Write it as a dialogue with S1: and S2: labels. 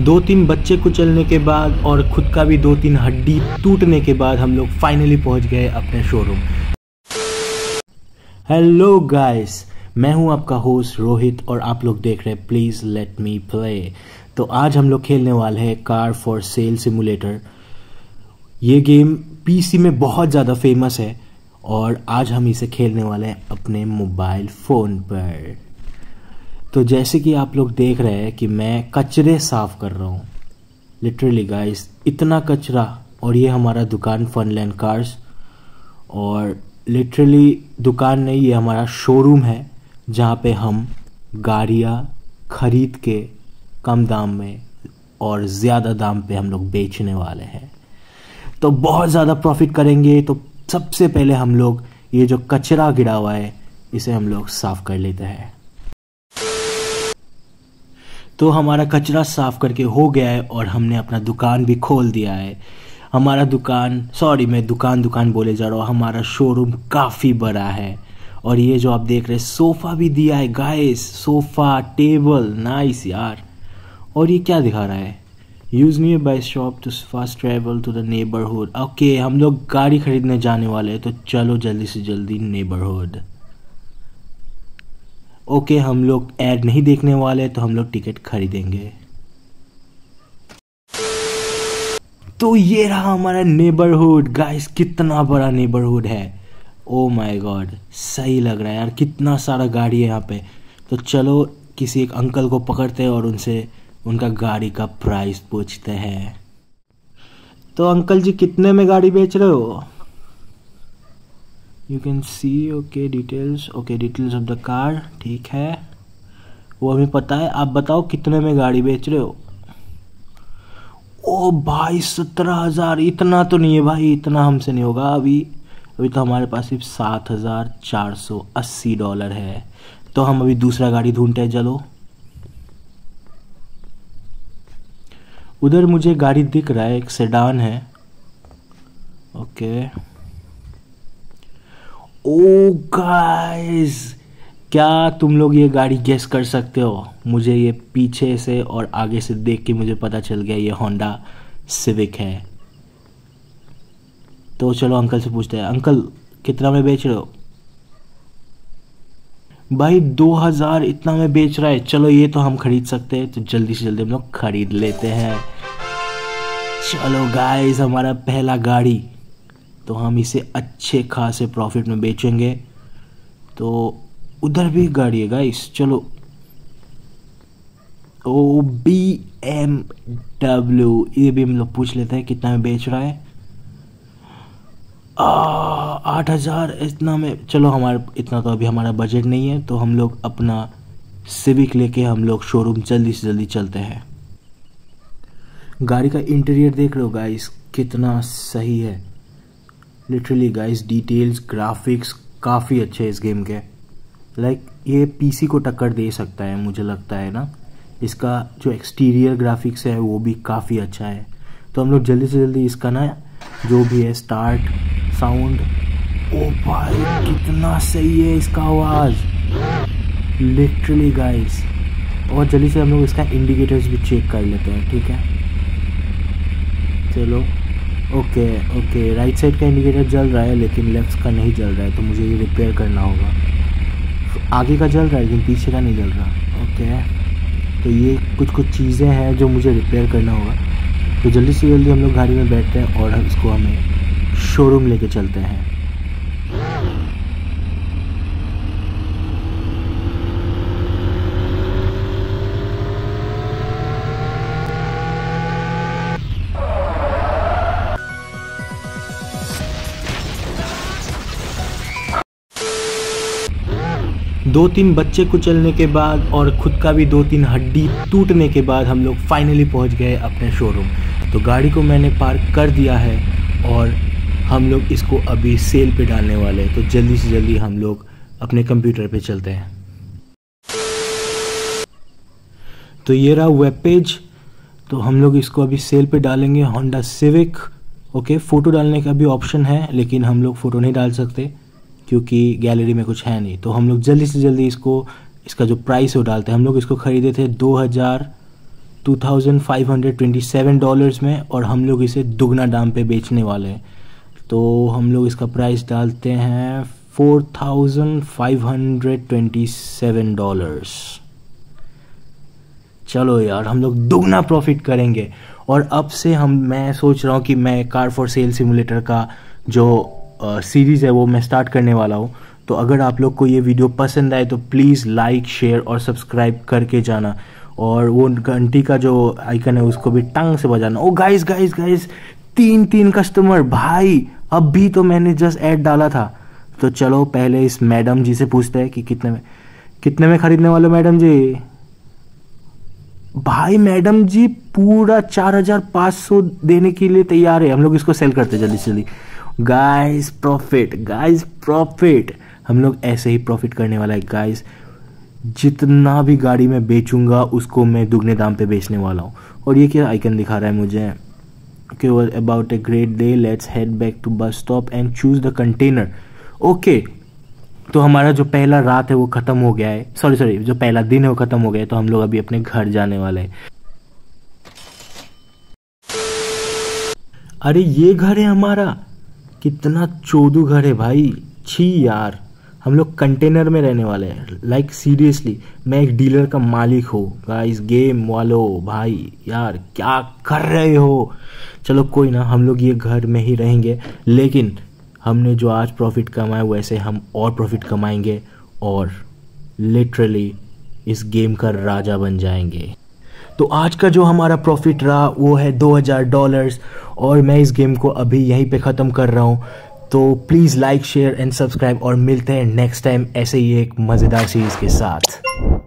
S1: दो तीन बच्चे कुचलने के बाद और खुद का भी दो तीन हड्डी टूटने के बाद हम लोग फाइनली पहुंच गए अपने शोरूम। हेलो गाइस, मैं हूं आपका होस्ट रोहित और आप लोग देख रहे हैं प्लीज़ लेट मी प्ले। तो आज हम लोग खेलने वाले हैं कार फॉर सेल सिमुलेटर। ये गेम पीसी में बहुत ज़्यादा फेमस है और आज हम इसे खेलने वाले हैं अपने मोबाइल फ़ोन पर। तो जैसे कि आप लोग देख रहे हैं कि मैं कचरे साफ कर रहा हूँ, लिटरली गाइस इतना कचरा। और ये हमारा दुकान फनलैंड कार्स, और लिटरली दुकान नहीं, ये हमारा शोरूम है जहाँ पे हम गाड़ियाँ खरीद के कम दाम में और ज़्यादा दाम पे हम लोग बेचने वाले हैं। तो बहुत ज़्यादा प्रॉफिट करेंगे। तो सबसे पहले हम लोग ये जो कचरा गिरा हुआ है इसे हम लोग साफ कर लेते हैं। तो हमारा कचरा साफ करके हो गया है और हमने अपना दुकान भी खोल दिया है। हमारा दुकान, सॉरी मैं दुकान बोले जा रहा हूँ, हमारा शोरूम काफ़ी बड़ा है। और ये जो आप देख रहे हैं सोफ़ा भी दिया है गाइस, सोफ़ा टेबल, नाइस यार। और ये क्या दिखा रहा है, use nearby shop to fast travel to the neighbourhood. Okay, हम लोग गाड़ी खरीदने जाने वाले हैं, तो चलो जल्दी से जल्दी नेबरहुड। ओके, हम लोग ऐड नहीं देखने वाले, तो हम लोग टिकट खरीदेंगे। तो ये रहा हमारा नेबरहुड गाइस, कितना बड़ा नेबरहुड है। ओ माय गॉड, सही लग रहा है यार, कितना सारा गाड़ी है यहाँ पे। तो चलो किसी एक अंकल को पकड़ते हैं और उनसे उनका गाड़ी का प्राइस पूछते हैं। तो अंकल जी कितने में गाड़ी बेच रहे हो? You can see okay details, okay details of the car, ठीक है वो हमें पता है। आप बताओ कितने में गाड़ी बेच रहे हो? ओ भाई 17,000, इतना तो नहीं है भाई, इतना हमसे नहीं होगा। अभी तो हमारे पास सिर्फ $7,480 है। तो हम अभी दूसरा गाड़ी ढूंढते हैं। चलो, उधर मुझे गाड़ी दिख रहा है, एक सेडान है। ओके, ओ गाइस, क्या तुम लोग ये गाड़ी गेस कर सकते हो? मुझे ये पीछे से और आगे से देख के मुझे पता चल गया ये होंडा सिविक है। तो चलो अंकल से पूछते हैं, अंकल कितना में बेच रहे हो? भाई 2,000 इतना में बेच रहा है। चलो ये तो हम खरीद सकते हैं, तो जल्दी से जल्दी हम लोग खरीद लेते हैं। चलो गाइस, हमारा पहला गाड़ी, तो हम इसे अच्छे खासे प्रॉफिट में बेचेंगे। तो उधर भी गाड़ी है गाइस, चलो। ओ BMW, ये भी हम लोग पूछ लेते हैं कितना में बेच रहा है। 8,000 इतना में। चलो हमारे इतना तो अभी हमारा बजट नहीं है, तो हम लोग अपना सिविक लेके हम लोग शोरूम जल्दी से जल्दी चलते हैं। गाड़ी का इंटीरियर देख रहे हो गाइस, कितना सही है। लिटरली गाइस, डिटेल्स, ग्राफिक्स काफ़ी अच्छे हैं इस गेम के। ये पीसी को टक्कर दे सकता है मुझे लगता है ना। इसका जो एक्सटीरियर ग्राफिक्स है वो भी काफ़ी अच्छा है। तो हम लोग जल्दी से जल्दी इसका ना जो भी है स्टार्ट साउंड, ओ भाई कितना सही है इसका आवाज़, लिटरली गाइस। और जल्दी से हम लोग इसका इंडिकेटर्स भी चेक कर लेते हैं, ठीक है। चलो ओके, राइट साइड का इंडिकेटर जल रहा है लेकिन लेफ्ट का नहीं जल रहा है, तो मुझे ये रिपेयर करना होगा। आगे का जल रहा है लेकिन पीछे का नहीं जल रहा। ओके, तो ये कुछ चीज़ें हैं जो मुझे रिपेयर करना होगा। तो जल्दी से जल्दी हम लोग गाड़ी में बैठते हैं और इसको हमें शोरूम लेके चलते हैं। दो तीन बच्चे कुचलने के बाद और खुद का भी दो तीन हड्डी टूटने के बाद हम लोग फाइनली पहुंच गए अपने शोरूम। तो गाड़ी को मैंने पार्क कर दिया है और हम लोग इसको अभी सेल पे डालने वाले हैं। तो जल्दी से जल्दी हम लोग अपने कंप्यूटर पे चलते हैं। तो ये रहा वेब पेज, तो हम लोग इसको अभी सेल पे डालेंगे, होंडा सिविक। ओके, फ़ोटो डालने का भी ऑप्शन है लेकिन हम लोग फ़ोटो नहीं डाल सकते क्योंकि गैलरी में कुछ है नहीं। तो हम लोग जल्दी से जल्दी इसका जो प्राइस है वो डालते हैं। हम लोग इसको ख़रीदे थे $2,527 में, और हम लोग इसे दुगना दाम पे बेचने वाले हैं। तो हम लोग इसका प्राइस डालते हैं $4,527। चलो यार, हम लोग दुगना प्रॉफिट करेंगे। और अब से मैं सोच रहा हूँ कि मैं कार फॉर सेल सिमुलेटर का जो सीरीज़ है वो मैं स्टार्ट करने वाला हूँ। तो अगर आप लोग को ये वीडियो पसंद आए तो प्लीज़ लाइक, शेयर और सब्सक्राइब करके जाना, और वो घंटी का जो आइकन है उसको भी टंग से बजाना। Oh guys guys guys, 3 customer भाई, अभी तो मैंने जस्ट ऐड डाला था। तो चलो पहले इस मैडम जी से पूछते हैं कि कितने में खरीदने वाले मैडम जी। भाई मैडम जी पूरा 4,500 देने के लिए तैयार है। हम लोग इसको सेल करते जल्दी से जल्दी। गाइस प्रॉफिट, हम लोग ऐसे ही प्रॉफिट करने वाला है गाइस। जितना भी गाड़ी में बेचूंगा उसको मैं दुगने दाम पे बेचने वाला हूँ। और ये क्या आइकन दिखा रहा है मुझे कि about a great day, let's head back to bus stop and choose the container. Okay, तो हमारा जो पहला रात है वो खत्म हो गया है, सॉरी जो पहला दिन है वो खत्म हो गया है। तो हम लोग अभी अपने घर जाने वाले हैं। अरे ये घर है हमारा, कितना चोदू घर है भाई, छी यार। हम लोग कंटेनर में रहने वाले हैं, लाइक सीरियसली। मैं एक डीलर का मालिक हूँ गाइस, गेम वालों भाई यार क्या कर रहे हो। चलो कोई ना, हम लोग ये घर में ही रहेंगे, लेकिन हमने जो आज प्रॉफिट कमाया वैसे हम और प्रॉफिट कमाएंगे और लिटरली इस गेम का राजा बन जाएंगे। तो आज का जो हमारा प्रॉफिट रहा वो है $2,000, और मैं इस गेम को अभी यहीं पे ख़त्म कर रहा हूँ। तो please like, share and subscribe, और मिलते हैं नेक्स्ट टाइम ऐसे ही एक मज़ेदार सीरीज़ के साथ।